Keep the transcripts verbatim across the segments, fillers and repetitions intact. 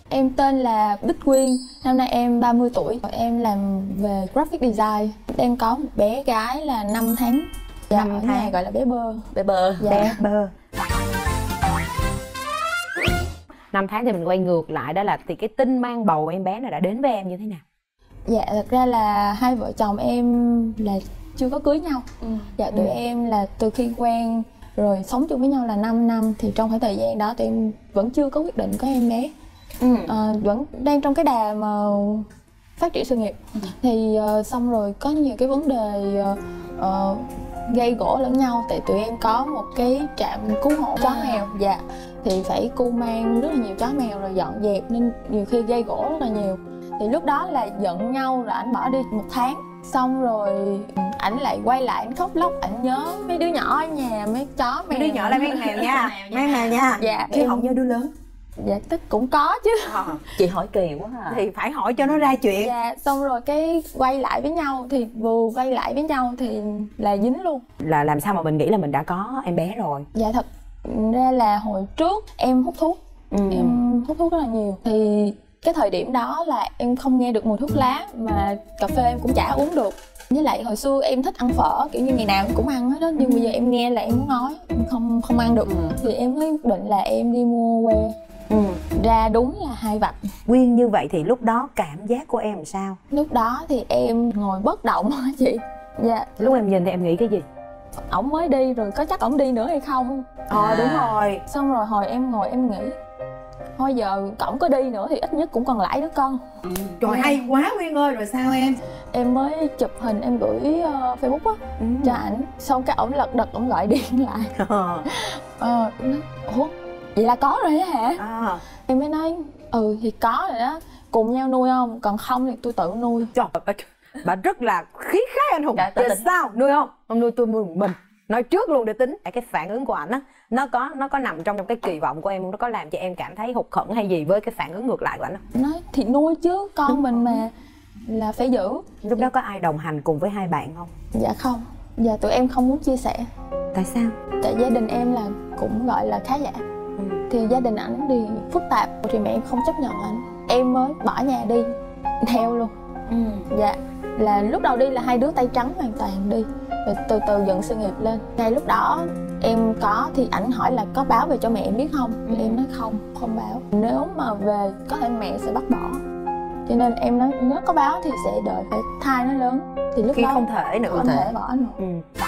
Em tên là Bích Quyên, năm nay em ba mươi tuổi. Em làm về graphic design. Em có một bé gái là năm tháng. Dạ, năm ở tháng. nhà gọi là bé Bơ. Bé Bơ. Dạ. Bé Bơ. Năm tháng thì mình quay ngược lại, đó là thì cái tin mang bầu em bé này đã đến với em như thế nào? Dạ, thật ra là hai vợ chồng em là chưa có cưới nhau. ừ. Dạ, tụi ừ. em là từ khi quen rồi sống chung với nhau là năm năm. Thì trong khoảng thời gian đó tụi em vẫn chưa có quyết định có em bé. ừ. à, Vẫn đang trong cái đà mà phát triển sự nghiệp. ừ. Thì uh, xong rồi có nhiều cái vấn đề uh, uh, gây gổ lẫn nhau. Tại tụi em có một cái trạm cứu hộ chó mèo. Dạ, thì phải cu mang rất là nhiều chó mèo rồi dọn dẹp, nên nhiều khi gây gổ rất là nhiều. Thì lúc đó là giận nhau rồi ảnh bỏ đi một tháng. Xong rồi ảnh lại quay lại, ảnh khóc lóc, ảnh nhớ mấy đứa nhỏ ở nhà, mấy chó mèo. Mấy đứa nhỏ là mấy mèo nha, mấy mèo nha. Dạ, chứ em... không nhớ đứa lớn. Dạ, tức cũng có chứ. à, Chị hỏi kỳ quá à. Thì phải hỏi cho nó ra chuyện. Dạ, xong rồi cái quay lại với nhau. Thì vừa quay lại với nhau thì là dính luôn. Là làm sao mà mình nghĩ là mình đã có em bé rồi? Dạ, thật ra là hồi trước em hút thuốc. ừ. Em hút thuốc rất là nhiều. Thì cái thời điểm đó là em không nghe được mùi thuốc lá, mà cà phê em cũng chả uống được. Với lại hồi xưa em thích ăn phở, kiểu như ngày nào em cũng ăn hết đó. Nhưng bây giờ em nghe là em muốn nói, em không không ăn được. ừ. Thì em mới quyết định là em đi mua que. ừ. Ra đúng là hai vạch. Nguyên như vậy thì lúc đó cảm giác của em làm sao? Lúc đó thì em ngồi bất động hả chị? Dạ. Lúc em nhìn thì em nghĩ cái gì? Ổng mới đi rồi, có chắc ổng đi nữa hay không? Ờ à, đúng rồi. Xong rồi hồi em ngồi em nghĩ, thôi giờ cổng có đi nữa thì ít nhất cũng còn lãi đứa con. ừ. Trời yeah. Hay quá Nguyên ơi, rồi sao em? Em mới chụp hình em gửi uh, Facebook á ừ. cho ảnh. Xong cái ổng lật đật ổng gọi điện lại. ờ ờ nói, ủa vậy là có rồi á hả? à. Em mới nói ừ thì có rồi đó, cùng nhau nuôi không? Còn không thì tôi tự nuôi. Trời ơi, bà rất là khí khái anh hùng. Dạ, vậy sao nuôi không? Không nuôi tôi nuôi một mình. Nói trước luôn để tính. Cái phản ứng của ảnh á, nó có nó có nằm trong cái kỳ vọng của em không? Nó có làm cho em cảm thấy hụt hẫng hay gì với cái phản ứng ngược lại của ảnh không? Nói thì nuôi chứ, con đúng mình mà, là phải giữ. Lúc đó có ai đồng hành cùng với hai bạn không? Dạ không. Dạ tụi em không muốn chia sẻ. Tại sao? Tại gia đình em là cũng gọi là khá giả. ừ. Thì gia đình ảnh thì phức tạp, thì mẹ em không chấp nhận ảnh. Em mới bỏ nhà đi theo luôn. ừ. Dạ, là lúc đầu đi là hai đứa tay trắng hoàn toàn đi, rồi từ từ dựng sự nghiệp lên. Ngay lúc đó em có thì ảnh hỏi là có báo về cho mẹ em biết không? ừ. Em nói không, không báo. Nếu mà về có thể mẹ sẽ bắt bỏ, cho nên em nói nếu có báo thì sẽ đợi phải thai nó lớn. Thì lúc khi đó không thể nữa, không thể, thể bỏ nữa. ừ.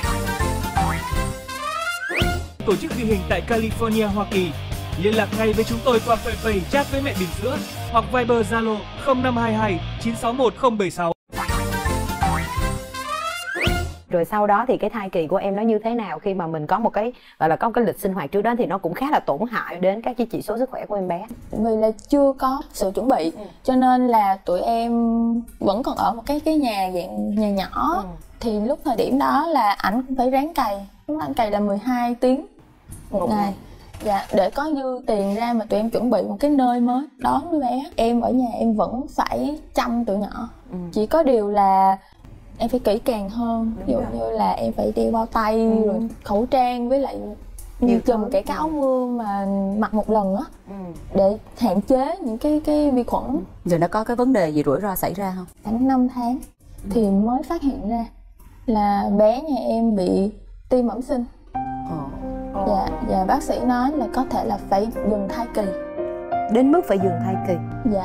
Tổ chức ghi hình tại California, Hoa Kỳ. Liên lạc ngay với chúng tôi qua fanpage Chat với mẹ bỉm sữa hoặc Viber Zalo không năm hai hai chín sáu một không bảy sáu. Rồi sau đó thì cái thai kỳ của em nó như thế nào khi mà mình có một cái gọi là có cái lịch sinh hoạt trước đó, thì nó cũng khá là tổn hại đến các cái chỉ số sức khỏe của em bé. Vì là chưa có sự chuẩn bị, ừ. cho nên là tụi em vẫn còn ở một cái cái nhà dạng nhà nhỏ. ừ. Thì lúc thời điểm đó là ảnh cũng phải ráng cày. Lúc ảnh cày là mười hai tiếng một, một ngày. ngày. Dạ, để có dư tiền ra mà tụi em chuẩn bị một cái nơi mới đón đứa bé. Em ở nhà em vẫn phải chăm tụi nhỏ. ừ. Chỉ có điều là em phải kỹ càng hơn. Ví dụ như là em phải đeo bao tay, ừ. rồi khẩu trang, với lại nhiều chùm kể cả áo mưa mà mặc một lần á, ừ. để hạn chế những cái cái vi khuẩn. Rồi nó có cái vấn đề gì rủi ro xảy ra không? Khoảng năm tháng ừ. thì mới phát hiện ra là bé nhà em bị tim bẩm sinh. Ồ. Dạ, và bác sĩ nói là có thể là phải dừng thai kỳ. Đến mức phải dừng thai kỳ? Dạ.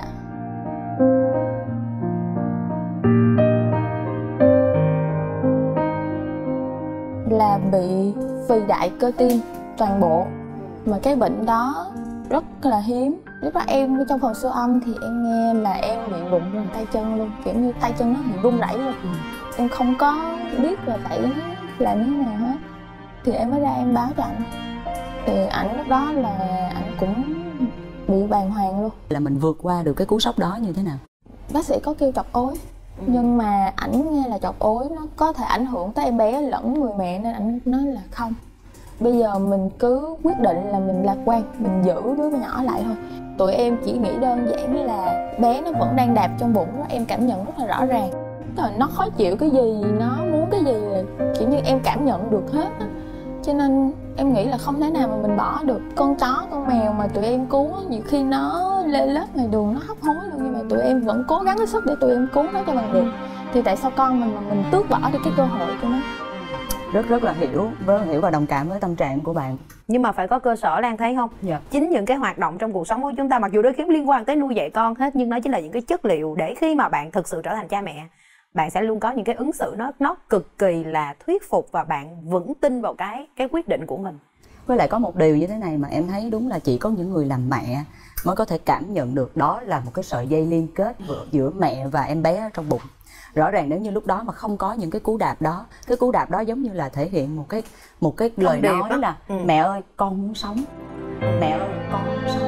Là bị phì đại cơ tim toàn bộ. Mà cái bệnh đó rất là hiếm. Lúc đó em trong phòng siêu âm thì em nghe là em bị rụng rụng tay chân luôn. Kiểu như tay chân nó bị run rẩy luôn. ừ. Em không có biết là phải làm như thế nào hết. Thì em mới ra em báo cho ảnh. Thì ảnh lúc đó là ảnh cũng bị bàng hoàng luôn. Là mình vượt qua được cái cú sốc đó như thế nào? Bác sĩ có kêu chọc ối. ừ. Nhưng mà ảnh nghe là chọc ối nó có thể ảnh hưởng tới em bé lẫn người mẹ, nên ảnh nói là không. Bây giờ mình cứ quyết định là mình lạc quan, mình giữ đứa bé nhỏ lại thôi. Tụi em chỉ nghĩ đơn giản là bé nó vẫn đang đạp trong bụng đó, em cảm nhận rất là rõ ràng. Rồi nó khó chịu cái gì, nó muốn cái gì là kiểu như em cảm nhận được hết á. Cho nên em nghĩ là không thể nào mà mình bỏ được. Con chó, con mèo mà tụi em cứu, nhiều khi nó lên lớp ngoài đường nó hấp hối luôn, nhưng mà tụi em vẫn cố gắng hết sức để tụi em cứu nó cho bằng được. Thì tại sao con mình mà mình tước bỏ đi cái cơ hội của nó? Rất rất là hiểu, rất là hiểu và đồng cảm với tâm trạng của bạn. Nhưng mà phải có cơ sở, Lan thấy không? Dạ. Chính những cái hoạt động trong cuộc sống của chúng ta, mặc dù đôi khi liên quan tới nuôi dạy con hết, nhưng nó chính là những cái chất liệu để khi mà bạn thực sự trở thành cha mẹ, bạn sẽ luôn có những cái ứng xử nó nó cực kỳ là thuyết phục và bạn vững tin vào cái cái quyết định của mình. Với lại có một điều như thế này mà em thấy đúng là chỉ có những người làm mẹ mới có thể cảm nhận được, đó là một cái sợi dây liên kết giữa mẹ và em bé ở trong bụng. Rõ ràng nếu như lúc đó mà không có những cái cú đạp đó, cái cú đạp đó giống như là thể hiện một cái một cái lời nói đó. Là ừ. Mẹ ơi con muốn sống, mẹ ơi con muốn sống.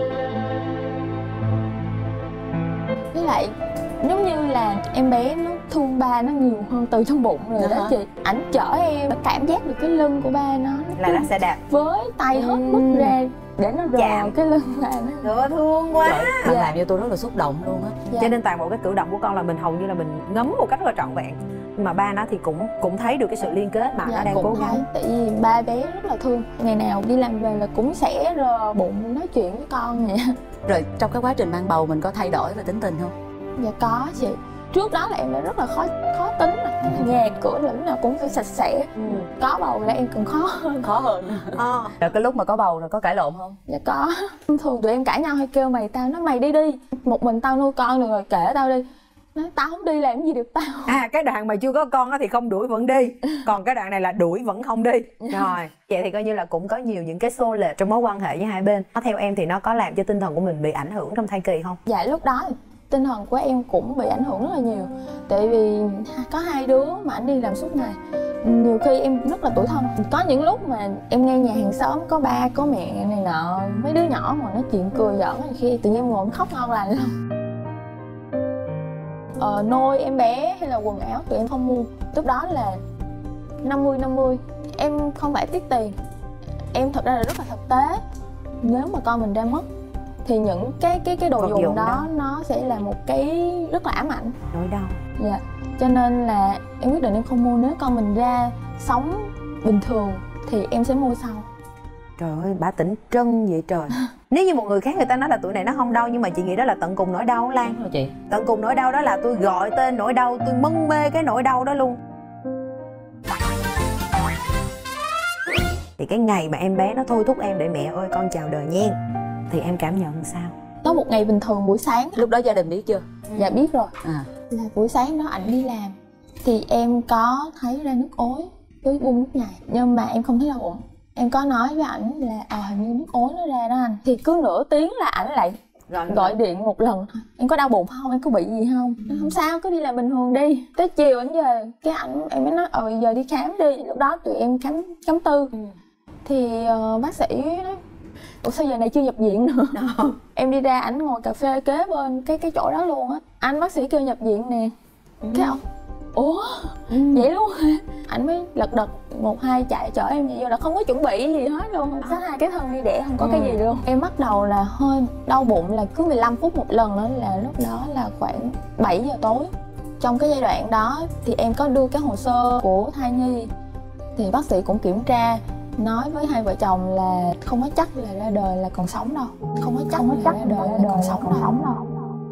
Với lại giống như là em bé nó thương ba nó nhiều hơn từ trong bụng rồi đó, đó chị. Ảnh chở em cảm giác được cái lưng của ba nó, nó là nó sẽ đạp với tay hết mức ra để nó rờ cái lưng ba nó. Trời, thương quá. Trời, dạ. Làm cho tôi rất là xúc động luôn á. Dạ. Cho nên toàn bộ cái cử động của con là mình hầu như là mình ngấm một cách rất là trọn vẹn. Nhưng mà ba nó thì cũng cũng thấy được cái sự liên kết mà dạ, nó đang cố gắng. Thấy, tại vì ba bé rất là thương. Ngày nào đi làm về là cũng sẽ rờ bụng nói chuyện với con vậy. Rồi trong cái quá trình mang bầu mình có thay đổi về tính tình không? Dạ có chị. Trước đó là em đã rất là khó khó tính rồi. Nhà cửa là lúc nào cũng phải sạch sẽ. Ừ. Có bầu là em còn khó hơn. Khó hơn. À. Rồi cái lúc mà có bầu rồi có cãi lộn không? Dạ có. Thường tụi em cãi nhau hay kêu mày tao, nói mày đi đi, một mình tao nuôi con được rồi, kể tao đi. Nói tao không đi làm gì được tao. À cái đoạn mà chưa có con thì không đuổi vẫn đi. Còn cái đoạn này là đuổi vẫn không đi. Rồi vậy thì coi như là cũng có nhiều những cái xô lệch trong mối quan hệ với hai bên. Theo em thì nó có làm cho tinh thần của mình bị ảnh hưởng trong thai kỳ không? Dạ lúc đó tinh thần của em cũng bị ảnh hưởng rất là nhiều. Tại vì có hai đứa mà anh đi làm suốt ngày, nhiều khi em rất là tủi thân. Có những lúc mà em nghe nhà hàng xóm có ba có mẹ này nọ, mấy đứa nhỏ mà nói chuyện cười giỡn, khi tự nhiên em ngồi em khóc ngon lành luôn. Ờ, nôi em bé hay là quần áo tụi em không mua. Lúc đó là năm mươi năm mươi. Em không phải tiếc tiền, em thật ra là rất là thực tế. Nếu mà con mình ra mất thì những cái cái cái đồ Còn dùng đó, đó nó sẽ là một cái rất là ám ảnh, nỗi đau. Dạ. Cho nên là em quyết định em không mua. Nếu con mình ra sống bình thường thì em sẽ mua sau. Trời ơi, bà tỉnh trân vậy trời. Nếu như một người khác người ta nói là tuổi này nó không đau, nhưng mà chị nghĩ đó là tận cùng nỗi đau Lan. Rồi chị. Tận cùng nỗi đau đó là tôi gọi tên nỗi đau, tôi mân mê cái nỗi đau đó luôn. Thì cái ngày mà em bé nó thôi thúc em để mẹ ơi con chào đời nha, thì em cảm nhận sao? Đó một ngày bình thường buổi sáng. Lúc đó gia đình biết chưa? Dạ biết rồi. À. Là buổi sáng đó ảnh đi làm thì em có thấy ra nước ối với bung nước nhầy, nhưng mà em không thấy đau bụng. Em có nói với ảnh là ờ à, hình như nước ối nó ra đó anh. Thì cứ nửa tiếng là ảnh lại rồi, gọi rồi. điện một lần. Em có đau bụng không? Em có bị gì không? Em không sao, cứ đi làm bình thường đi. Tới chiều ảnh về, cái ảnh em mới nói ờ giờ đi khám đi. Lúc đó tụi em khám khám tư. Ừ. Thì uh, bác sĩ nói ủa sao giờ này chưa nhập viện nữa. No. Em đi ra ảnh ngồi cà phê kế bên cái cái chỗ đó luôn á. Anh bác sĩ kêu nhập viện nè. Ừ. Cái ông ủa ừ. vậy luôn hả? Ảnh mới lật đật một hai chạy chở em vậy, vô là không có chuẩn bị gì hết luôn. Xách hai cái thân đi đẻ không có ừ. cái gì luôn. Em bắt đầu là hơi đau bụng là cứ mười lăm phút một lần nữa, là lúc đó là khoảng bảy giờ tối. Trong cái giai đoạn đó thì em có đưa cái hồ sơ của thai nhi, thì bác sĩ cũng kiểm tra, nói với hai vợ chồng là không có chắc là ra đời là còn sống đâu. Không có chắc, không có chắc là ra đời là, là còn sống đâu. Sống đâu.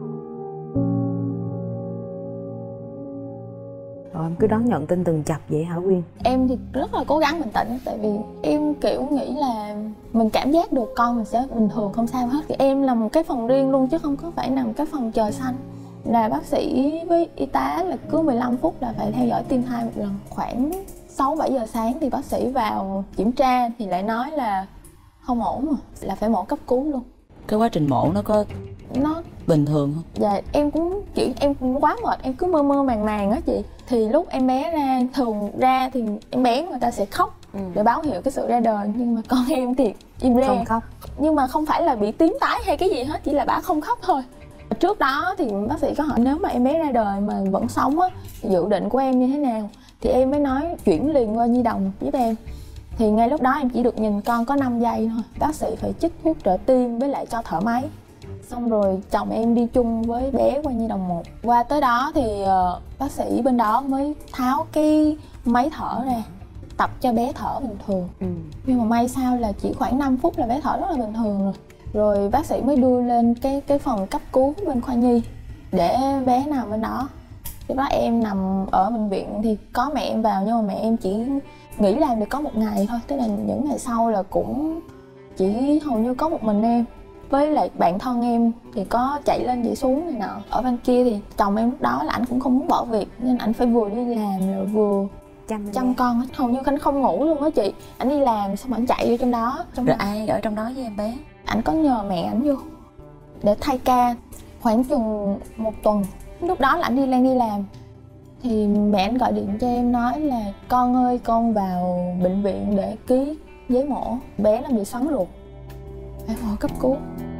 Rồi em cứ đón nhận tin từng chập vậy hả Quyên? Em thì rất là cố gắng bình tĩnh, tại vì em kiểu nghĩ là mình cảm giác được con mình sẽ bình thường không sao hết. Thì em là một cái phòng riêng luôn chứ không có phải nằm cái phòng chờ sanh. Là bác sĩ với y tá là cứ mười lăm phút là phải theo dõi tim thai một lần. Khoảng sáu bảy giờ sáng thì bác sĩ vào kiểm tra thì lại nói là không ổn rồi, là phải mổ cấp cứu luôn. Cái quá trình mổ nó có nó bình thường không? Dạ em cũng kiểu em cũng quá mệt, em cứ mơ mơ màng màng á chị. Thì lúc em bé ra, thường ra thì em bé người ta sẽ khóc ừ. để báo hiệu cái sự ra đời, nhưng mà con em thì im re. Không khóc. Nhưng mà không phải là bị tím tái hay cái gì hết, chỉ là bả không khóc thôi. Trước đó thì bác sĩ có hỏi nếu mà em bé ra đời mà vẫn sống á, dự định của em như thế nào, thì em mới nói chuyển liền qua nhi đồng giúp em. Thì ngay lúc đó em chỉ được nhìn con có năm giây thôi, bác sĩ phải chích thuốc trợ tim với lại cho thở máy. Xong rồi chồng em đi chung với bé qua nhi đồng một. Qua tới đó thì uh, bác sĩ bên đó mới tháo cái máy thở ra, tập cho bé thở bình thường. ừ. Nhưng mà may sao là chỉ khoảng năm phút là bé thở rất là bình thường rồi. Rồi bác sĩ mới đưa lên cái cái phòng cấp cứu bên khoa nhi để bé nằm bên đó. Lúc đó em nằm ở bệnh viện thì có mẹ em vào, nhưng mà mẹ em chỉ nghỉ làm được có một ngày thôi. Tức là những ngày sau là cũng chỉ hầu như có một mình em. Với lại bạn thân em thì có chạy lên chạy xuống này nọ. Ở bên kia thì chồng em lúc đó là anh cũng không muốn bỏ việc, nên anh phải vừa đi làm rồi vừa chăm, chăm con hết. Hầu như anh không ngủ luôn á chị. Anh đi làm xong anh chạy vô trong đó. Trong rồi đó. Ai ở trong đó với em bé? Anh có nhờ mẹ anh vô để thay ca khoảng chừng một tuần. Lúc đó là anh đi lên đi làm thì mẹ anh gọi điện cho em nói là con ơi, con vào bệnh viện để ký giấy mổ, bé nó bị xoắn ruột, phải mổ cấp cứu.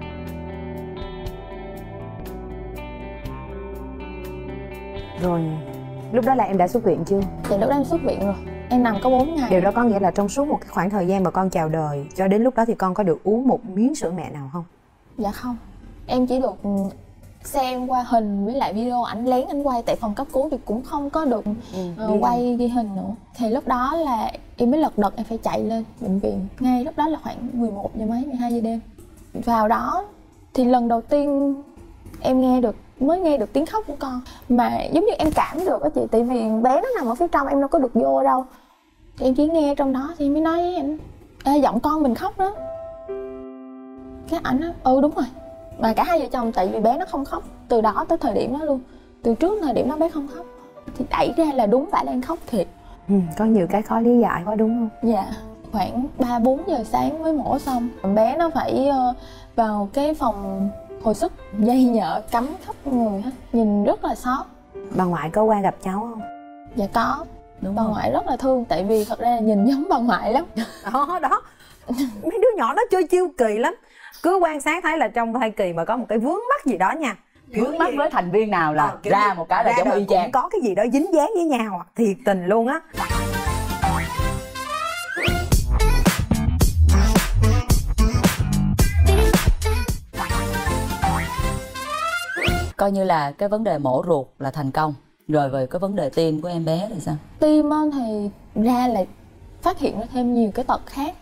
Rồi lúc đó là em đã xuất viện chưa? Thì lúc đó em xuất viện rồi, em nằm có bốn ngày. Điều đó có nghĩa là trong suốt một cái khoảng thời gian mà con chào đời cho đến lúc đó thì con có được uống một miếng sữa mẹ nào không? Dạ không, em chỉ được xem qua hình với lại video ảnh lén anh quay tại phòng cấp cứu thì cũng không có được ừ, uh, quay ghi hình nữa. Thì lúc đó là em mới lật đật em phải chạy lên bệnh viện. Ngay lúc đó là khoảng mười một giờ mấy, mười hai giờ đêm. Vào đó thì lần đầu tiên em nghe được, mới nghe được tiếng khóc của con. Mà giống như em cảm được á chị, tại vì bé nó nằm ở phía trong, em đâu có được vô đâu. Thì em chỉ nghe trong đó thì em mới nói với anh: ê, giọng con mình khóc đó. Cái ảnh á, ừ đúng rồi. Mà cả hai vợ chồng, tại vì bé nó không khóc từ đó tới thời điểm đó luôn. Từ trước thời điểm đó bé không khóc. Thì đẩy ra là đúng phải đang khóc thiệt. Ừ, có nhiều cái khó lý giải quá đúng không? Dạ. Khoảng ba bốn giờ sáng mới mổ xong. Bé nó phải uh, vào cái phòng hồi sức, dây nhợ cắm khắp người hết. Nhìn rất là xót. Bà ngoại có qua gặp cháu không? Dạ có. Đúng bà không? ngoại rất là thương, tại vì thật ra là nhìn giống bà ngoại lắm. Đó, đó. Mấy đứa nhỏ nó chơi chiêu kỳ lắm. Cứ quan sát thấy là trong thai kỳ mà có một cái vướng mắc gì đó nha, vướng mắc với thành viên nào là à, ra một cái là giống y chang, có cái gì đó dính dáng với nhau, thiệt tình luôn á. Coi như là cái vấn đề mổ ruột là thành công. Rồi về cái vấn đề tim của em bé thì sao? Tim thì ra là phát hiện ra thêm nhiều cái tật khác.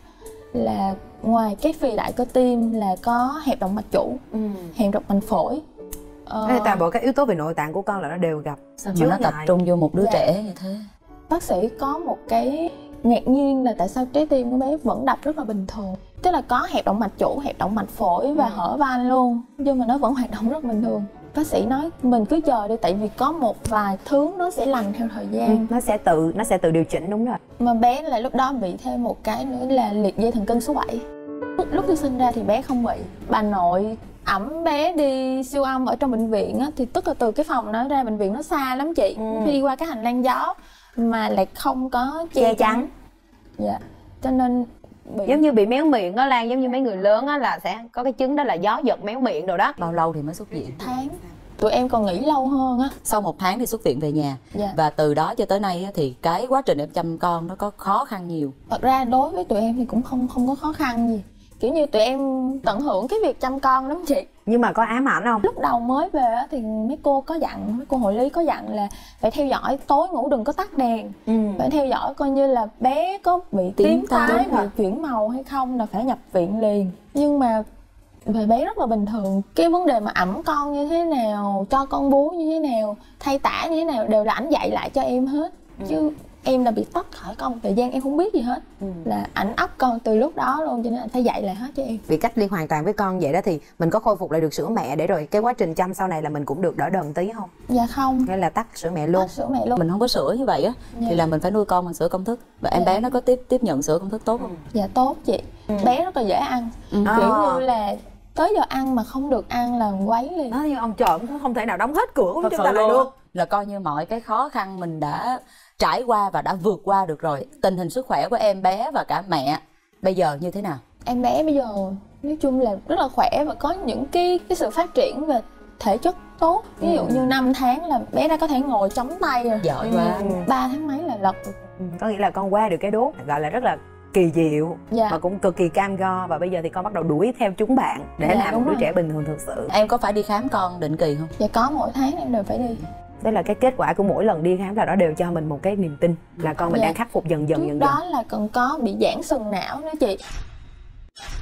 Là ngoài cái phì đại cơ tim là có hẹp động mạch chủ, ừ. hẹp động mạch phổi. Ờ... toàn bộ các yếu tố về nội tạng của con là nó đều gặp. Sao mà nó tập trung vô một đứa dạ. trẻ như thế? Bác sĩ có một cái ngạc nhiên là tại sao trái tim của bé vẫn đập rất là bình thường. Tức là có hẹp động mạch chủ, hẹp động mạch phổi và ừ. hở van luôn, nhưng mà nó vẫn hoạt động rất bình thường. Bác sĩ nói mình cứ chờ đi, tại vì có một vài thứ nó sẽ lành theo thời gian. Ừ, nó sẽ tự nó sẽ tự điều chỉnh, đúng rồi. Mà bé là lúc đó bị thêm một cái nữa là liệt dây thần kinh số bảy. Lúc, lúc tôi sinh ra thì bé không bị. Bà nội ẵm bé đi siêu âm ở trong bệnh viện á, thì tức là từ cái phòng nó ra bệnh viện nó xa lắm chị. Ừ. Phải đi qua cái hành lang gió mà lại không có che, che chắn. Dạ. Cho nên bị... giống như bị méo miệng đó Lan, giống như mấy người lớn á là sẽ có cái chứng đó là gió giật méo miệng rồi đó. Bao lâu thì mới xuất viện? Tháng. Tụi em còn nghỉ lâu hơn á. Sau một tháng thì xuất viện về nhà. Dạ. Và từ đó cho tới nay thì cái quá trình em chăm con nó có khó khăn nhiều? Thật ra đối với tụi em thì cũng không không có khó khăn gì. Kiểu như tụi em tận hưởng cái việc chăm con lắm chị. Nhưng mà có ám ảnh không? Lúc đầu mới về á thì mấy cô có dặn, mấy cô hộ lý có dặn là phải theo dõi, tối ngủ đừng có tắt đèn. Ừ. Phải theo dõi coi như là bé có bị tím tái, bị chuyển màu hay không là phải nhập viện liền. Nhưng mà về bé rất là bình thường. Cái vấn đề mà ẵm con như thế nào, cho con bú như thế nào, thay tã như thế nào đều là ảnh dạy lại cho em hết. Ừ. Chứ em là bị tách khỏi con thời gian em không biết gì hết. Ừ. Là ảnh ấp con từ lúc đó luôn, cho nên anh phải dạy lại hết cho em. Vì cách ly hoàn toàn với con vậy đó thì mình có khôi phục lại được sữa mẹ để rồi cái quá trình chăm sau này là mình cũng được đỡ đần tí không? Dạ không. Hay là tắt sữa mẹ luôn? Tắt sữa mẹ luôn. Mình không có sữa như vậy á. Dạ. Thì là mình phải nuôi con bằng sữa công thức. Và em dạ. bé nó có tiếp tiếp nhận sữa công thức tốt không? Dạ tốt chị. Ừ. Bé rất là dễ ăn. Ừ. Kiểu à. như là tới giờ ăn mà không được ăn là quấy liền. Đó, như ông trộm cũng không thể nào đóng hết cửa của chúng ta lại được. Là coi như mọi cái khó khăn mình đã trải qua và đã vượt qua được rồi. Tình hình sức khỏe của em bé và cả mẹ bây giờ như thế nào? Em bé bây giờ nói chung là rất là khỏe và có những cái cái sự phát triển về thể chất tốt. Ví dụ ừ. như năm tháng là bé đã có thể ngồi chống tay rồi. Giỏi quá. Ừ. ba tháng mấy là lật được. Ừ. Có nghĩa là con qua được cái đốt gọi là rất là kỳ diệu, dạ. và cũng cực kỳ cam go, và bây giờ thì con bắt đầu đuổi theo chúng bạn để dạ, làm một đứa rồi. trẻ bình thường thực sự. Em có phải đi khám con định kỳ không? Dạ có, mỗi tháng em đều phải đi. Đó là cái kết quả của mỗi lần đi khám là đó đều cho mình một cái niềm tin là con mình dạ. đang khắc phục dần dần Trước dần đó dần. là còn có bị giãn sừng não nữa chị.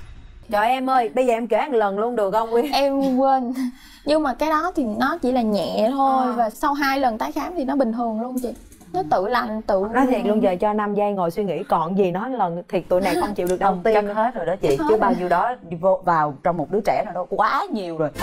Trời em ơi, bây giờ em kể một lần luôn được không Quyên? Em quên. Nhưng mà cái đó thì nó chỉ là nhẹ thôi à. Và sau hai lần tái khám thì nó bình thường luôn chị. Nó tự lành, tự... Nói thiệt luôn, giờ cho năm giây ngồi suy nghĩ còn gì nói lần thiệt tụi này không chịu được đầu tiên. Chắc hết rồi đó chị, chứ bao nhiêu đó đi vô vào trong một đứa trẻ nào đó quá nhiều rồi.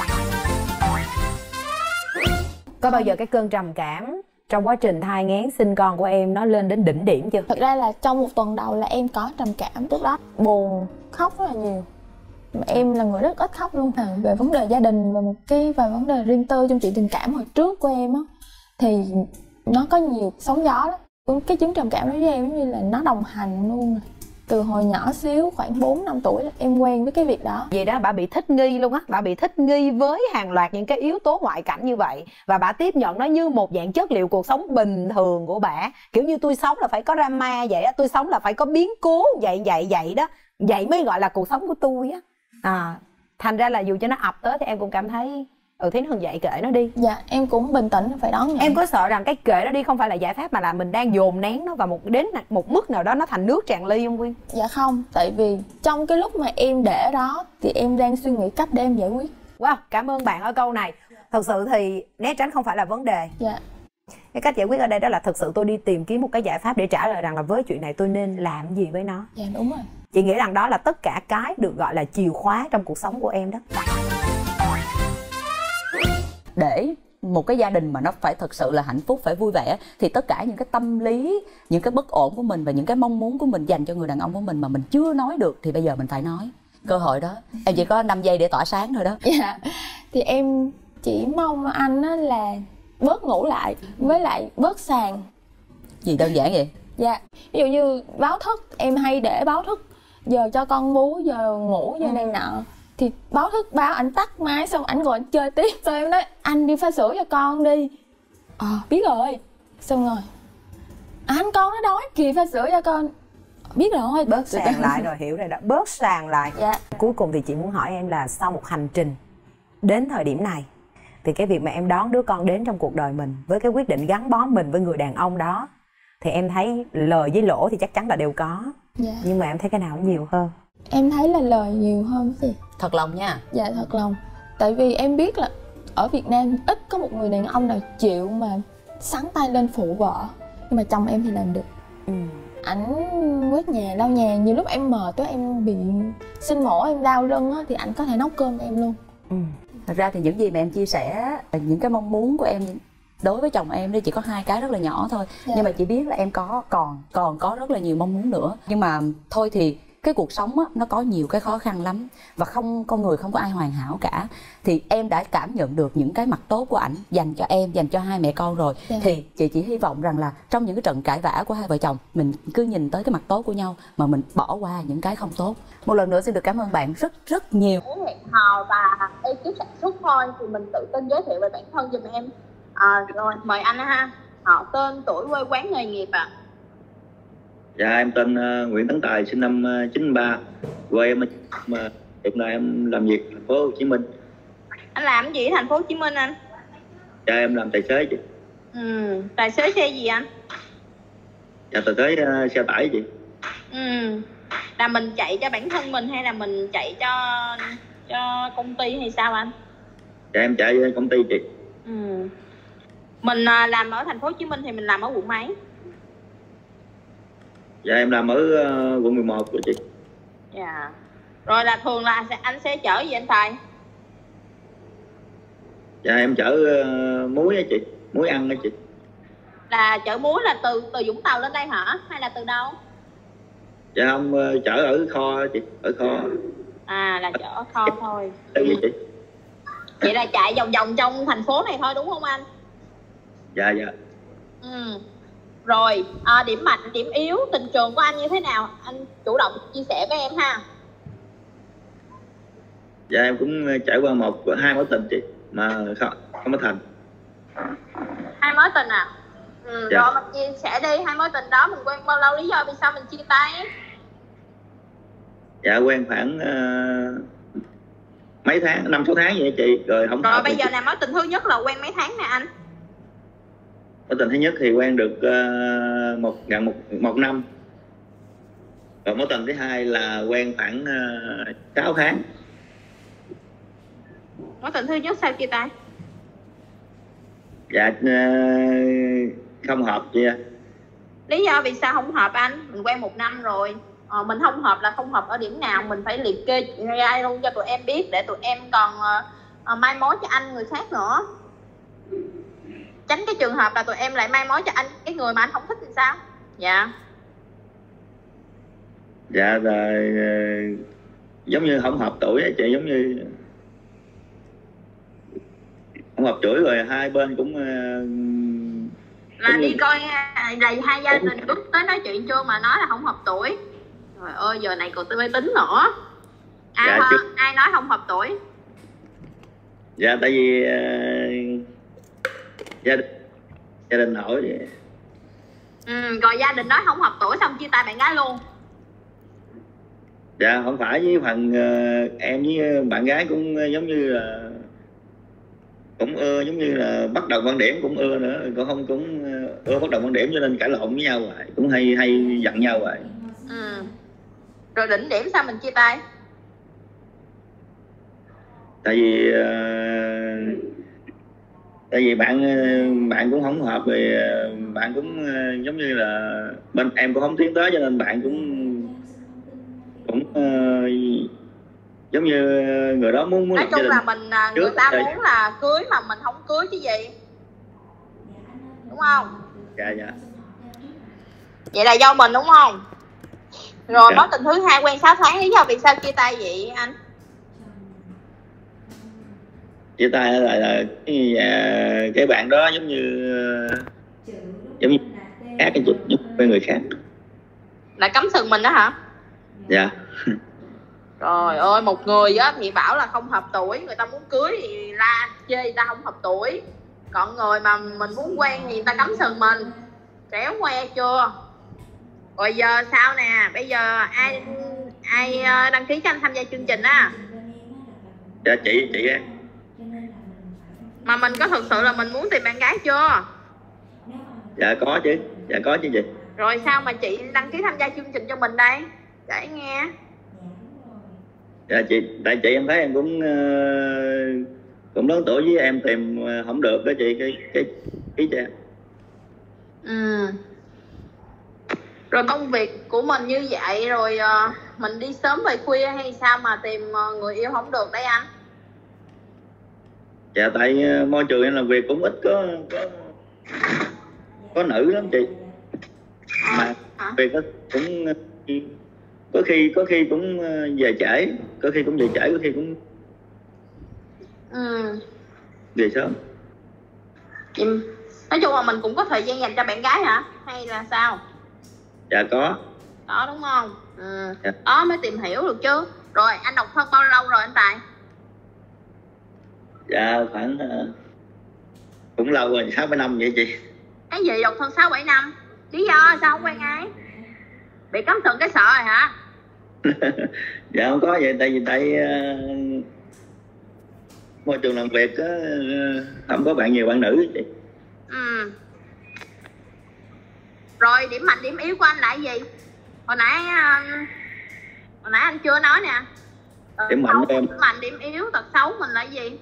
Có bao giờ cái cơn trầm cảm trong quá trình thai nghén sinh con của em nó lên đến đỉnh điểm chưa? Thật ra là trong một tuần đầu là em có trầm cảm, lúc đó buồn, khóc rất là nhiều. Em là người rất ít khóc luôn à. Về vấn đề gia đình và một cái và vấn đề riêng tư trong chuyện tình cảm hồi trước của em á, thì nó có nhiều sóng gió lắm. Cái chứng trầm cảm đối với em giống như là nó đồng hành luôn. Từ hồi nhỏ xíu khoảng bốn năm tuổi em quen với cái việc đó. Vậy đó, bà bị thích nghi luôn á, bà bị thích nghi với hàng loạt những cái yếu tố ngoại cảnh như vậy. Và bà tiếp nhận nó như một dạng chất liệu cuộc sống bình thường của bà. Kiểu như tôi sống là phải có drama vậy á, tôi sống là phải có biến cố vậy vậy vậy đó. Vậy mới gọi là cuộc sống của tôi á. À, thành ra là dù cho nó ập tới thì em cũng cảm thấy ừ thế Hương dậy kệ nó đi. Dạ em cũng bình tĩnh phải đón nhận. Em có sợ rằng cái kệ nó đi không phải là giải pháp mà là mình đang dồn nén nó và một đến một mức nào đó nó thành nước tràn ly không Quyên? Dạ không, tại vì trong cái lúc mà em để đó thì em đang suy nghĩ cách để em giải quyết. Wow, cảm ơn bạn ở câu này. Thật sự thì né tránh không phải là vấn đề. Dạ. Cái cách giải quyết ở đây đó là thực sự tôi đi tìm kiếm một cái giải pháp để trả lời rằng là với chuyện này tôi nên làm gì với nó. Dạ đúng rồi. Chị nghĩ rằng đó là tất cả cái được gọi là chìa khóa trong cuộc sống của em đó. Để một cái gia đình mà nó phải thực sự là hạnh phúc, phải vui vẻ, thì tất cả những cái tâm lý, những cái bất ổn của mình và những cái mong muốn của mình dành cho người đàn ông của mình mà mình chưa nói được thì bây giờ mình phải nói. Cơ hội đó, em chỉ có năm giây để tỏa sáng thôi đó. Dạ, thì em chỉ mong anh á là bớt ngủ lại, với lại bớt sàn. Gì đơn giản vậy? Dạ, ví dụ như báo thức, em hay để báo thức giờ cho con bú, giờ ngủ, giờ này nọ. Thì báo thức báo ảnh tắt máy xong ảnh gọi chơi tiếp. Xong em nói anh đi pha sữa cho con đi. Ờ à, biết rồi. Xong rồi anh con nó đói kìa, pha sữa cho con. Biết rồi. Bớt sàn lại rồi, hiểu rồi đó. Bớt sàn lại. Dạ. Cuối cùng thì chị muốn hỏi em là sau một hành trình đến thời điểm này thì cái việc mà em đón đứa con đến trong cuộc đời mình với cái quyết định gắn bó mình với người đàn ông đó, thì em thấy lời với lỗ thì chắc chắn là đều có. Dạ. Nhưng mà em thấy cái nào cũng nhiều hơn? Em thấy là lời nhiều hơn gì. Thật lòng nha. Dạ thật lòng. Tại vì em biết là ở Việt Nam ít có một người đàn ông nào chịu mà sắn tay lên phụ vợ. Nhưng mà chồng em thì làm được. Ừ. Ảnh quét nhà, lau nhà. Nhiều lúc em mệt á, em bị sinh mổ, em đau lưng á, thì ảnh có thể nấu cơm cho em luôn. Ừ. Thật ra thì những gì mà em chia sẻ, những cái mong muốn của em đối với chồng em đi chỉ có hai cái rất là nhỏ thôi. Dạ. Nhưng mà chị biết là em có còn còn có rất là nhiều mong muốn nữa. Nhưng mà thôi thì cái cuộc sống á, nó có nhiều cái khó khăn lắm và không, con người không có ai hoàn hảo cả. Thì em đã cảm nhận được những cái mặt tốt của ảnh dành cho em, dành cho hai mẹ con rồi. Yeah. Thì chị chỉ hy vọng rằng là trong những cái trận cãi vã của hai vợ chồng, mình cứ nhìn tới cái mặt tốt của nhau mà mình bỏ qua những cái không tốt. Một lần nữa xin được cảm ơn bạn rất rất nhiều. Hẹn hò và ekip sản xuất thôi thì mình tự tin giới thiệu về bản thân giùm em. À, rồi mời anh ha. Họ tên, tuổi, quê quán, nghề nghiệp ạ. À. Dạ em tên uh, Nguyễn Tấn Tài, sinh năm uh, chín ba, quê em mà hiện nay em làm việc thành phố Hồ Chí Minh. Anh làm gì ở thành phố Hồ Chí Minh anh? Dạ em làm tài xế chị. Ừ, tài xế xe gì anh? Dạ tài xế uh, xe tải chị. Ừ, là mình chạy cho bản thân mình hay là mình chạy cho cho công ty hay sao anh? Dạ em chạy cho công ty chị. Ừ, mình uh, làm ở thành phố Hồ Chí Minh thì mình làm ở quận mấy? Dạ em làm ở uh, quận mười một của chị. Dạ. Rồi là thường là anh sẽ chở gì anh Tài? Dạ em chở uh, muối á chị, muối ăn á chị. Là chở muối là từ từ Vũng Tàu lên đây hả? Hay là từ đâu? Dạ không, uh, chở ở kho á chị, ở kho. À là chở ở kho thôi. Ừ. Vậy chị. Vậy là chạy vòng vòng trong thành phố này thôi đúng không anh? Dạ dạ. Ừ. Rồi, à, điểm mạnh, điểm yếu, tình trường của anh như thế nào? Anh chủ động chia sẻ với em ha. Dạ em cũng trải qua một, hai mối tình chị, mà không, không có thành. Hai mối tình à? Ừ, dạ. Rồi mình chia sẻ đi, hai mối tình đó mình quen bao lâu, lý do vì sao mình chia tay? Dạ quen khoảng uh, mấy tháng, năm sáu tháng vậy chị. Rồi không. Rồi bây giờ là mối tình thứ nhất là quen mấy tháng nè anh? Mối tình thứ nhất thì quen được uh, một gần một một năm. Và mối tình thứ hai là quen khoảng uh, sáu tháng. Mối tình thứ nhất sao chia tay? Dạ uh, không hợp chị. Lý do vì sao không hợp anh? Mình quen một năm rồi. Ờ, mình không hợp là không hợp ở điểm nào, mình phải liệt kê ra luôn cho tụi em biết để tụi em còn uh, mai mối cho anh người khác nữa. Tránh cái trường hợp là tụi em lại mai mối cho anh cái người mà anh không thích thì sao? Dạ. Dạ rồi uh, giống như không hợp tuổi ấy chị, giống như không hợp tuổi rồi hai bên cũng uh, là đi coi là hai gia đình bước tới nói chuyện chưa mà nói là không hợp tuổi. Trời ơi giờ này còn tôi tính nữa. Ai, dạ, ho, chứ... ai nói không hợp tuổi? Dạ tại vì uh, gia đình gia đình hỏi vậy. Ừ, rồi gia đình nói không hợp tuổi xong chia tay bạn gái luôn. Dạ không phải, với phần uh, em với bạn gái cũng giống như là cũng ưa, giống như là bắt đầu quan điểm cũng ưa nữa, còn không cũng ưa bắt đầu quan điểm cho nên cãi lộn với nhau vậy, cũng hay hay giận nhau vậy. Ừ. Rồi đỉnh điểm sao mình chia tay? Tại vì uh, tại vì bạn bạn cũng không hợp, rồi bạn cũng uh, giống như là bên em cũng không tiến tới, cho nên bạn cũng cũng uh, giống như người đó muốn muốn nói chung là mình người ta trước. Muốn là cưới mà mình không cưới chứ gì, đúng không? Dạ dạ. Vậy là do mình đúng không? Rồi dạ. Mối tình thứ hai quen sáu tháng, lý do vì sao chia tay vậy anh? Chia tay là, là cái, cái bạn đó giống như giống như khác cái chút với người khác, là cắm sừng mình đó hả? Dạ. Trời ơi, một người á thì bảo là không hợp tuổi, người ta muốn cưới thì la chê người ta không hợp tuổi, còn người mà mình muốn quen thì người ta cắm sừng mình, kéo que chưa? Rồi giờ sao nè, bây giờ ai ai đăng ký cho anh tham gia chương trình á? Dạ chị chị em. Mà mình có thực sự là mình muốn tìm bạn gái chưa? Dạ có chứ, dạ có chứ chị. Rồi sao mà chị đăng ký tham gia chương trình cho mình đây? Để nghe. Dạ chị, tại chị em thấy em cũng uh, cũng lớn tuổi với em, tìm uh, không được đó chị, cái cái ý cho em. Ừ. Rồi công việc của mình như vậy rồi uh, mình đi sớm về khuya hay sao mà tìm uh, người yêu không được đấy anh? Dạ tại uh, môi trường em làm việc cũng ít có có có nữ lắm chị. Mà à, việc đó cũng uh, có khi có khi cũng về trễ, có khi cũng về trễ, có khi cũng ừ. về sớm. Chị, nói chung là mình cũng có thời gian dành cho bạn gái hả? Hay là sao? Dạ có. Đó đúng không? Ừ. Dạ. Đó mới tìm hiểu được chứ. Rồi anh độc thân bao lâu rồi anh Tài? Dạ khoảng uh, cũng lâu rồi, sáu bảy năm vậy chị. Cái gì độc thân sáu bảy năm? Lý do sao không quen ai? Bị cắm sừng cái sợ rồi hả? Dạ không có vậy, tại vì tại uh, môi trường làm việc uh, không có bạn nhiều bạn nữ chị. Ừ. Rồi điểm mạnh điểm yếu của anh là cái gì? Hồi nãy uh, hồi nãy anh chưa nói nè. Tật điểm mạnh em. Điểm mạnh điểm yếu, tật xấu mình là cái gì?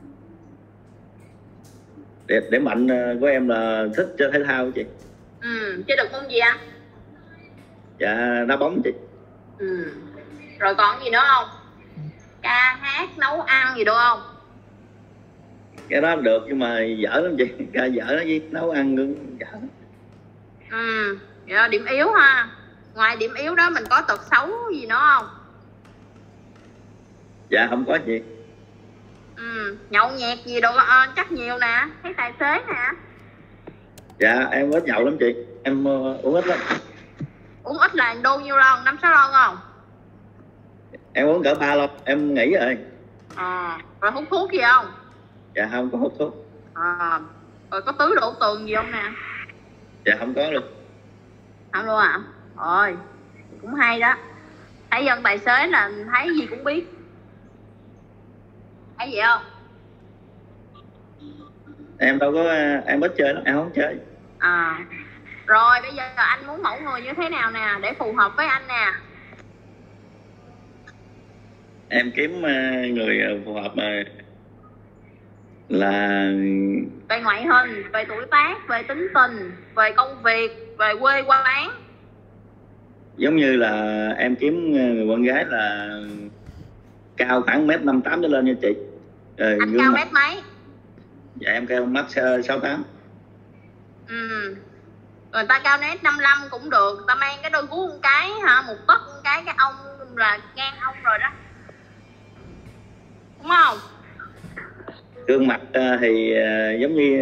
Điểm, điểm mạnh của em là thích chơi thể thao chị. Ừ, chơi được môn gì anh? Dạ đá bóng chị. Ừ. Rồi còn gì nữa không? Ca hát nấu ăn gì được không? Cái đó được nhưng mà dở lắm chị, ca dở nó với nấu ăn cũng dở. Ừ, vậy là điểm yếu ha. Ngoài điểm yếu đó mình có tật xấu gì nữa không? Dạ không có chị. Ừ, nhậu nhẹt gì đâu à, chắc nhiều nè, thấy tài xế nè. Dạ em ít nhậu lắm chị, em uh, uống ít lắm. Uống ít là đô nhiêu lon, năm sáu lon không? Em uống cỡ ba lon, em nghỉ rồi. À, rồi hút thuốc gì không? Dạ không có hút thuốc. À, rồi có tứ đổ tường gì không nè? Dạ không có luôn. Không luôn à? Rồi, cũng hay đó. Thấy dân tài xế là thấy gì cũng biết. Thấy vậy không? Em đâu có, em ít chơi lắm, em không chơi. À, rồi bây giờ anh muốn mẫu người như thế nào nè để phù hợp với anh nè? em kiếm người phù hợp mà là về ngoại hình, về tuổi tác, về tính tình, về công việc, về quê quán. Giống như là em kiếm người con gái là cao khoảng mét năm tám trở lên nha chị. Rồi, anh cao mét mấy? Dạ em cao mét sáu tám. Ừ. Người ta cao mét năm lăm cũng được, ta mang cái đôi guốc một cái hả, một tấc một cái cái ông là ngang ông rồi đó, đúng không? Gương mặt thì giống như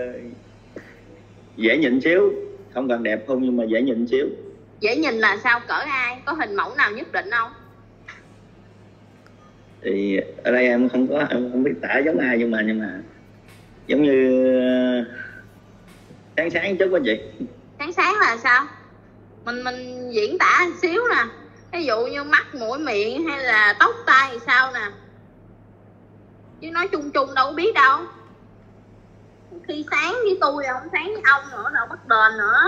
dễ nhìn xíu, không cần đẹp không nhưng mà dễ nhìn xíu. Dễ nhìn là sao, cỡ ai, có hình mẫu nào nhất định không? Thì ở đây em không có, em không biết tả giống ai nhưng mà nhưng mà giống như sáng sáng chút quá chị. Sáng sáng là sao? Mình mình diễn tả một xíu nè, ví dụ như mắt mũi miệng hay là tóc tai thì sao nè, chứ nói chung chung đâu có biết đâu. Khi sáng với tôi không sáng với ông nữa, đâu bắt đền nữa.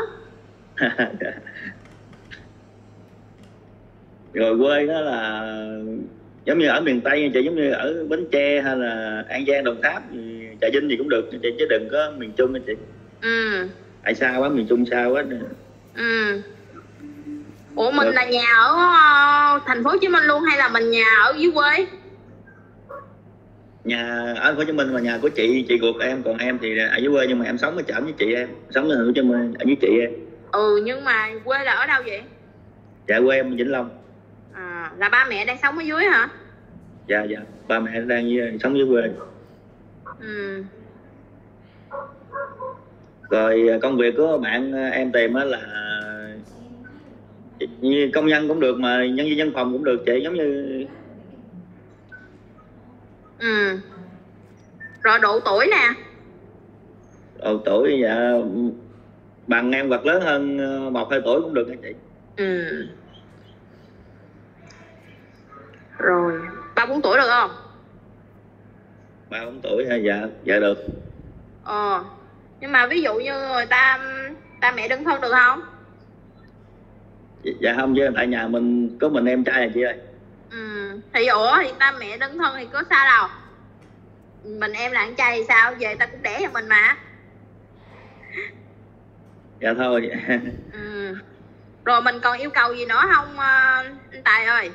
Rồi quê đó là giống như ở miền Tây nha chị, giống như ở Bến Tre hay là An Giang, Đồng Tháp, Trà Vinh gì cũng được chị, chứ đừng có miền Trung nha chị. Ừ. Tại xa quá, miền Trung xa quá. Ừ. Ủa mình được. Là nhà ở thành phố Hồ Chí Minh luôn hay là mình nhà ở dưới quê? Nhà ở thành phố Hồ Chí Minh mà nhà của chị, chị ruột em, còn em thì ở dưới quê nhưng mà em sống ở chợ với chị em, sống ở thành phố Hồ Chí Minh ở với chị em. Ừ, nhưng mà quê là ở đâu vậy? Dạ quê em Vĩnh Long. À, là ba mẹ đang sống ở dưới hả? Dạ dạ, ba mẹ đang sống dưới quê. Ừ. Rồi công việc của bạn em tìm á là như công nhân cũng được mà nhân viên văn phòng cũng được chị, giống như. Ừ. Rồi độ tuổi nè? Độ tuổi dạ bằng em hoặc lớn hơn một hai tuổi cũng được nha chị. Ừ. Rồi ba bốn tuổi được không? Ba bốn tuổi hay dạ dạ được. Ờ. Nhưng mà ví dụ như người ta ta mẹ đơn thân được không? Dạ không, chứ tại nhà mình có mình em trai là chị ơi. Ừ. Thì ủa thì ta mẹ đơn thân thì có sao đâu, mình em là anh trai thì sao, về ta cũng đẻ cho mình mà. Dạ thôi. Ừ. Rồi mình còn yêu cầu gì nữa không anh Tài ơi?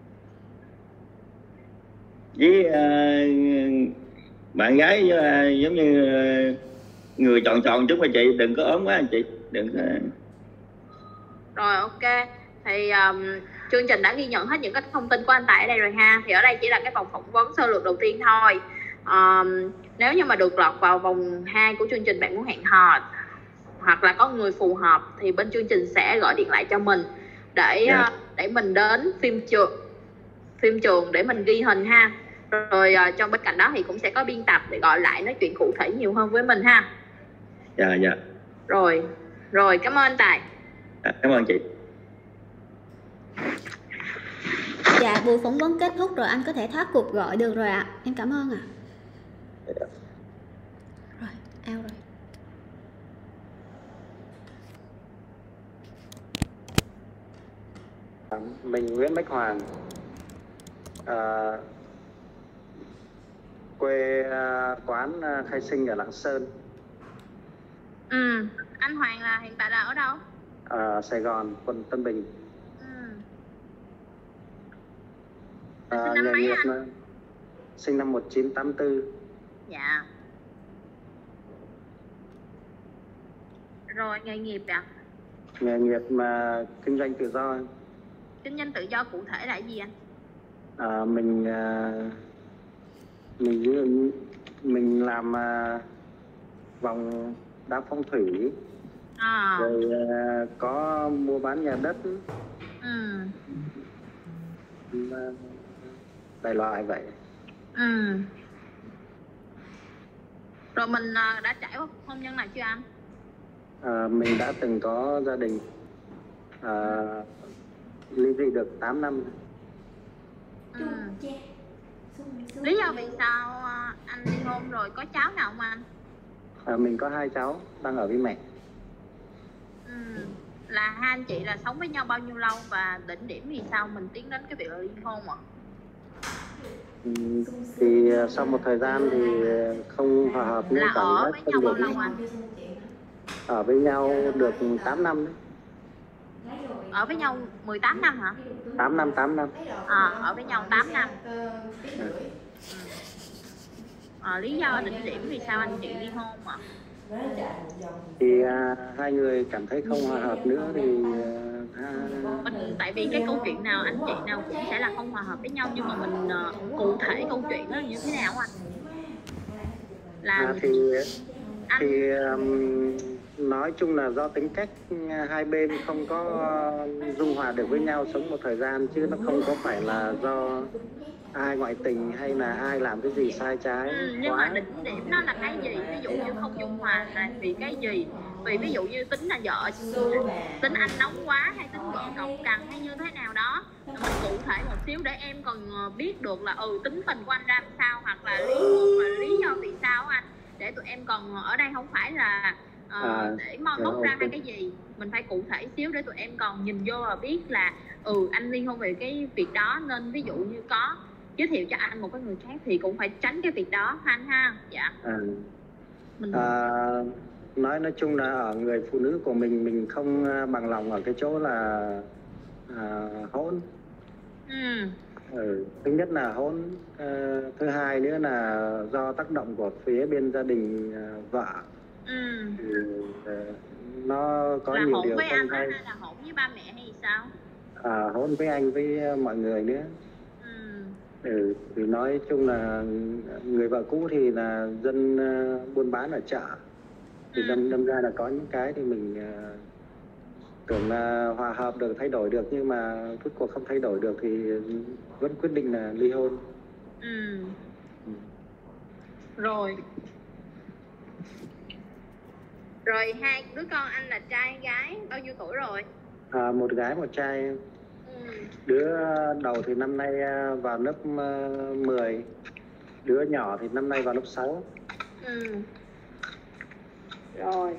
Với uh, bạn gái uh, giống như uh, người tròn tròn chút mà chị, đừng có ốm quá anh chị, đừng có... Rồi ok, thì um, chương trình đã ghi nhận hết những cái thông tin của anh Tài ở đây rồi ha. Thì ở đây chỉ là cái vòng phỏng vấn sơ lược đầu tiên thôi. um, Nếu như mà được lọt vào vòng hai của chương trình bạn muốn hẹn hò hoặc là có người phù hợp thì bên chương trình sẽ gọi điện lại cho mình để yeah. uh, để mình đến phim trường phim trường để mình ghi hình ha. Rồi uh, trong bên cạnh đó thì cũng sẽ có biên tập để gọi lại nói chuyện cụ thể nhiều hơn với mình ha. Dạ dạ. Rồi, rồi cảm ơn anh Tài. À, cảm ơn chị. Dạ, buổi phỏng vấn kết thúc rồi, anh có thể thoát cuộc gọi được rồi ạ. À. Em cảm ơn ạ. À. Rồi, out rồi. Mình Nguyễn Bách Hoàng, à, quê à, quán à, khai sinh ở Lạng Sơn. Ừ, anh Hoàng là hiện tại là ở đâu? À, Sài Gòn, quận Tân Bình. Ừ. À, sinh năm mấy anh? Mà, sinh năm một nghìn chín trăm tám mươi tư. Dạ. Rồi nghề nghiệp ạ? Nghề nghiệp mà kinh doanh tự do. Kinh doanh tự do cụ thể là gì anh? À, mình à, mình mình làm à, vòng đá phong thủy. À. Rồi à, có mua bán nhà đất. Ừ. Đại loại vậy. Ừ. Rồi mình đã trải qua hôn nhân nào chưa anh? À, mình đã từng có gia đình, à, ly dị được tám năm. Ừ. Lý do vì sao anh ly hôn rồi, có cháu nào không anh? À, mình có hai cháu đang ở với mẹ. Ừ. Là hai anh chị là sống với nhau bao nhiêu lâu và đỉnh điểm vì sao mình tiến đến cái việc là ly hôn ạ? À? thì sau một thời gian thì không hòa hợp nữa. Là ở với nhau bao lâu anh? Ở với nhau được tám năm đấy. Ở với nhau mười tám năm hả? tám năm, tám năm. À, ở với nhau tám năm. À, lý do đỉnh điểm vì sao anh chị ly hôn ạ? Thì à, hai người cảm thấy không hòa hợp nữa thì à, mình, tại vì cái câu chuyện nào anh chị nào cũng sẽ là không hòa hợp với nhau, nhưng mà mình uh, cụ thể câu chuyện đó như thế nào anh? Là à, thì anh... thì um, nói chung là do tính cách hai bên không có dung hòa được với nhau sống một thời gian, chứ nó không có phải là do ai ngoại tình hay là ai làm cái gì sai trái. Ừ, nhưng quá. mà đỉnh điểm nó là cái gì? Ví dụ như không dung hòa là vì cái gì? Vì ví dụ như tính là vợ, tính anh nóng quá hay tính vợ cọc cằn hay như thế nào đó, mình cụ thể một xíu để em còn biết được là ừ tính tình của anh ra sao, hoặc là lý là lý do vì sao anh, để tụi em còn ở đây không phải là uh, à, để mo móc ra hay cái gì, mình phải cụ thể xíu để tụi em còn nhìn vô và biết là ừ anh ly hôn về cái việc đó, nên ví dụ như có giới thiệu cho anh một cái người khác thì cũng phải tránh cái việc đó anh ha. Dạ. À, mình... à, nói nói chung là ở người phụ nữ của mình mình không bằng lòng ở cái chỗ là à, hôn. Ừ. Ừ, thứ nhất là hôn, à, thứ hai nữa là do tác động của phía bên gia đình à, vợ. Ừ. Thì, à, nó có là nhiều điều với không anh hay. Hay là hôn với ba mẹ hay sao? À, hôn với anh với mọi người nữa. Ừ. Ừ, thì nói chung là người vợ cũ thì là dân uh, buôn bán ở chợ, thì đâm đâm ra là có những cái thì mình uh, tưởng là hòa hợp được, thay đổi được, nhưng mà rốt cuộc không thay đổi được thì vẫn quyết định là ly hôn. Ừ. Ừ. Rồi. Rồi hai đứa con anh là trai gái bao nhiêu tuổi rồi? À, một gái một trai. Ừ. Đứa đầu thì năm nay vào lớp mười, đứa nhỏ thì năm nay vào lớp sáu. Ừ. Rồi.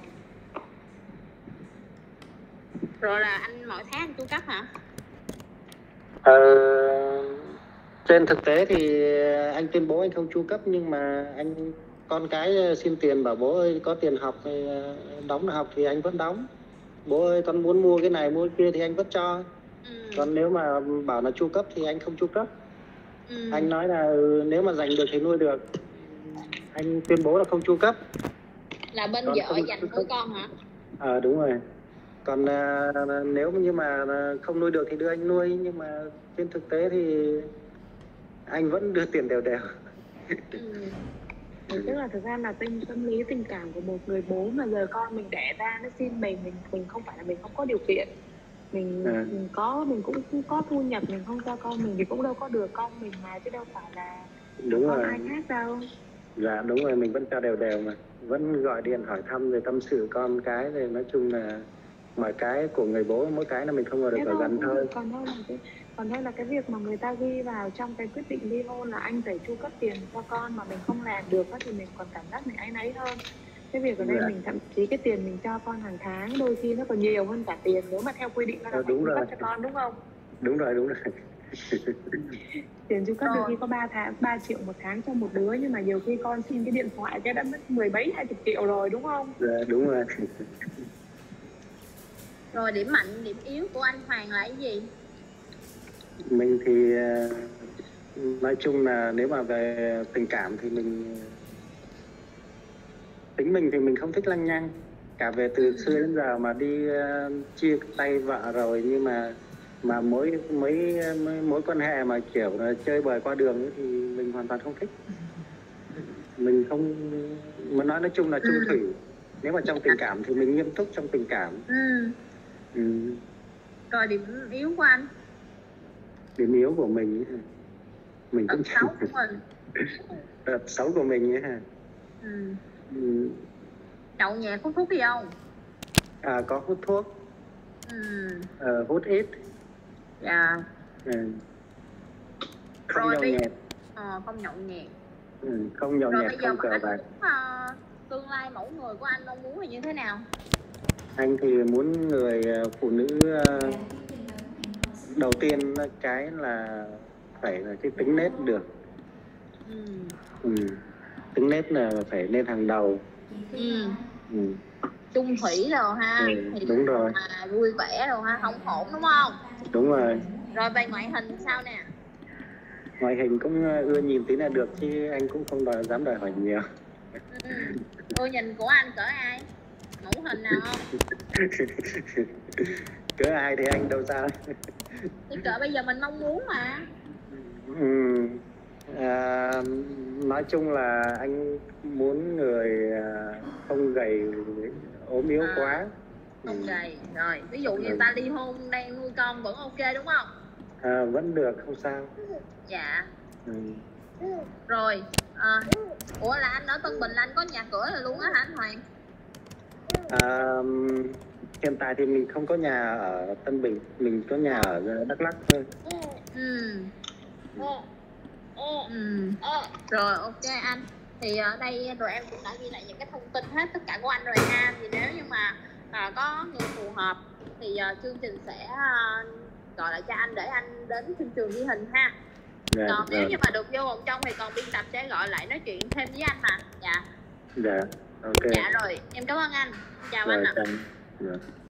Rồi là anh mỗi tháng anh chu cấp hả? Ờ, trên thực tế thì anh tuyên bố anh không chu cấp, nhưng mà anh con cái xin tiền bảo bố ơi có tiền học thì đóng học thì anh vẫn đóng. Bố ơi con muốn mua cái này mua cái kia thì anh vẫn cho. Ừ. Còn nếu mà bảo là chu cấp thì anh không chu cấp. Ừ. Anh nói là nếu mà giành được thì nuôi được. Anh tuyên bố là không chu cấp. Là bên con vợ dành nuôi con hả? Ờ à, đúng rồi. Còn à, nếu như mà không nuôi được thì đưa anh nuôi, nhưng mà trên thực tế thì anh vẫn đưa tiền đều đều. Ừ. Tức là thực ra là tâm tâm lý tình cảm của một người bố mà giờ con mình đẻ ra nó xin mình, mình mình không phải là mình không có điều kiện, mình, à. mình có mình cũng, cũng có thu nhập, mình không cho con mình thì cũng đâu có được con mình mà, chứ đâu phải là đúng con rồi. ai khác đâu. Dạ đúng rồi, mình vẫn cho đều đều mà, vẫn gọi điện hỏi thăm rồi tâm sự con cái, rồi nói chung là mọi cái của người bố, mỗi cái là mình không ngờ được ở gần thôi. Còn đâu là cái còn đây là cái việc mà người ta ghi vào trong cái quyết định ly hôn là anh phải chu cấp tiền cho con mà mình không làm được thì mình còn cảm giác mình áy náy hơn. Cái việc ở đây yeah. mình thậm chí cái tiền mình cho con hàng tháng đôi khi nó còn nhiều hơn cả tiền nếu mà theo quy định nó là phải chu cấp cho con, đúng không? Đúng rồi, đúng rồi. Tiền chu cấp đôi khi có ba tháng ba triệu một tháng cho một đứa, nhưng mà nhiều khi con xin cái điện thoại cái đã mất mười mấy hai chục triệu rồi, đúng không? Dạ đúng rồi. Rồi điểm mạnh điểm yếu của anh Hoàng là cái gì? Mình thì nói chung là nếu mà về tình cảm thì mình tính mình thì mình không thích lăng nhăng, cả về từ ừ. xưa đến giờ mà đi uh, chia tay vợ rồi, nhưng mà mà mối mấy mối quan hệ mà kiểu là chơi bời qua đường ấy, thì mình hoàn toàn không thích. Mình không muốn nói nói chung là chung thủy. Nếu mà trong tình cảm thì mình nghiêm túc trong tình cảm. Ừ. Ừ. Rồi điểm yếu của anh? Điểm yếu của mình mình cũng xấu của mình. Đợt xấu của mình ấy hả? Ừ. Ừ. Nhậu nhẹt hút thuốc gì không? À có hút thuốc. Ừ. Ờ, hút ít. Dạ. Ừ. Không rồi nhậu đi. nhẹt. Ờ, không nhậu nhẹt. Ừ, không nhậu nhẹt, không cờ bạc. Uh, tương lai mẫu người của anh mong muốn là như thế nào? Anh thì muốn người phụ nữ uh, đầu tiên cái là phải là cái tính nết được, Ừ. Ừ. Tính nết là phải lên hàng đầu. Ừ. Ừ. Chung thủy rồi ha. Ừ, thì đúng rồi. À, vui vẻ rồi ha, không hổn đúng không? Đúng rồi. Rồi về ngoại hình sao nè? Ngoại hình cũng ưa nhìn tí là được chứ anh cũng không đòi, dám đòi hỏi nhiều. Ừ. Ưa nhìn của anh cỡ ai? Mẫu hình nào không? Cỡ ai thì anh đâu sao. Thì cỡ bây giờ mình mong muốn mà. Ừ. À, nói chung là anh muốn người à, không gầy ốm yếu À, quá. không Ừ. gầy. Rồi ví dụ như Ừ. ta ly hôn đang nuôi con vẫn ok đúng không? À, vẫn được, không sao. Dạ. Ừ. Rồi à, ủa là anh ở Tân Bình là anh có nhà cửa rồi luôn á hả anh Hoàng? À, hiện tại thì mình không có nhà ở Tân Bình, mình có nhà ở Đắk Lắk thôi. Ừ. Ừ. Rồi ok anh. Thì ở đây rồi em cũng đã ghi lại những cái thông tin hết tất cả của anh rồi ha. Thì nếu như mà à, có người phù hợp thì uh, chương trình sẽ uh, gọi lại cho anh để anh đến chương trường ghi hình ha. Dạ, Còn nếu dạ. như mà được vô vòng trong thì còn biên tập sẽ gọi lại nói chuyện thêm với anh mà. Dạ. Dạ, ok. Dạ rồi, em cảm ơn anh. Chào Rồi, anh ạ. chào. Dạ.